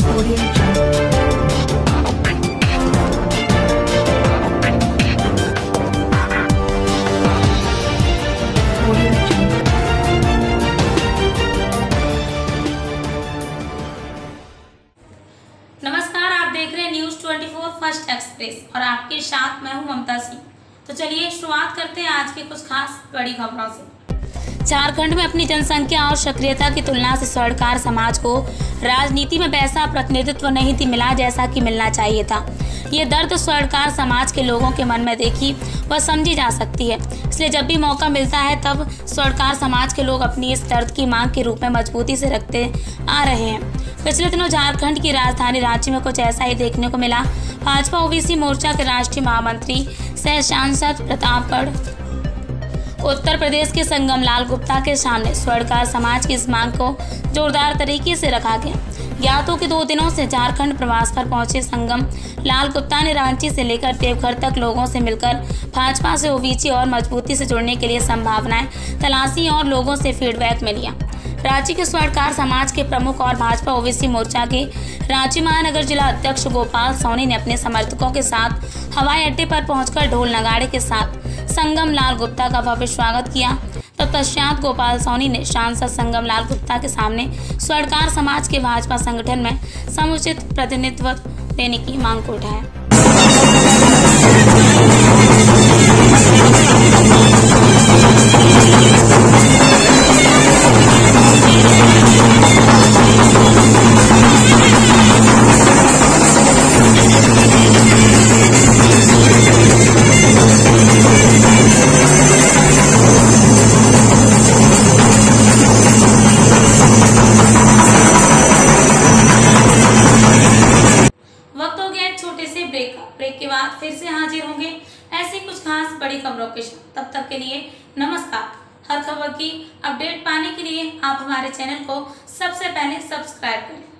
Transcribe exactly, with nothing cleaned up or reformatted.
नमस्कार, आप देख रहे हैं न्यूज चौबीस फर्स्ट एक्सप्रेस और आपके साथ मैं हूं ममता सिंह। तो चलिए शुरुआत करते हैं आज के कुछ खास बड़ी खबरों से। झारखंड में अपनी जनसंख्या और सक्रियता की तुलना से स्वर्णकार समाज को राजनीति में वैसा प्रतिनिधित्व नहीं थी मिला जैसा कि मिलना चाहिए था। ये दर्द स्वर्णकार समाज के लोगों के मन में देखी व समझी जा सकती है। इसलिए जब भी मौका मिलता है तब स्वर्णकार समाज के लोग अपनी इस दर्द की मांग के रूप में मजबूती से रखते आ रहे हैं। पिछले दिनों झारखंड की राजधानी रांची में कुछ ऐसा ही देखने को मिला। भाजपा ओबीसी मोर्चा के राष्ट्रीय महामंत्री सह सांसद प्रतापगढ़ उत्तर प्रदेश के संगम लाल गुप्ता के सामने स्वर्णकार समाज की इस मांग को जोरदार तरीके से रखा गया। ज्ञात हो कि दो दिनों से झारखंड प्रवास पर पहुंचे संगम लाल गुप्ता ने रांची से लेकर देवघर तक लोगों से मिलकर भाजपा से ओबीसी और मजबूती से जुड़ने के लिए संभावनाएं तलाशी और लोगों से फीडबैक में लिया। रांची के स्वर्णकार समाज के प्रमुख और भाजपा ओबीसी मोर्चा के रांची महानगर जिला अध्यक्ष गोपाल सोनी ने अपने समर्थकों के साथ हवाई अड्डे पर पहुंचकर ढोल नगाड़े के साथ संगम लाल गुप्ता का भव्य स्वागत किया। तत्पश्चात गोपाल सोनी ने सांसद संगम लाल गुप्ता के सामने स्वर्णकार समाज के भाजपा संगठन में समुचित प्रतिनिधित्व देने की मांग को उठाया। ब्रेक ब्रेक के बाद फिर से हाजिर होंगे ऐसी कुछ खास बड़ी खबरों के साथ। तब तक के लिए नमस्कार। हर खबर की अपडेट पाने के लिए आप हमारे चैनल को सबसे पहले सब्सक्राइब करें।